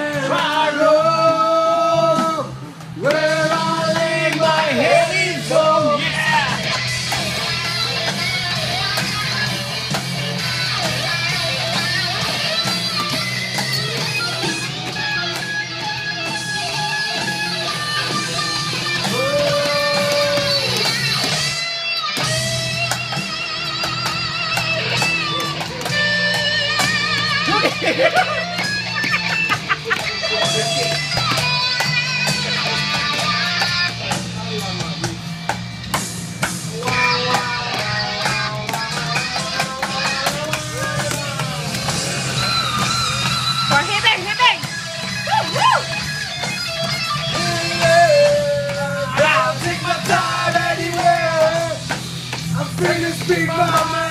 room where I lay my head is home. Yeah. I'll take my time anywhere. I'm free to speak my mind.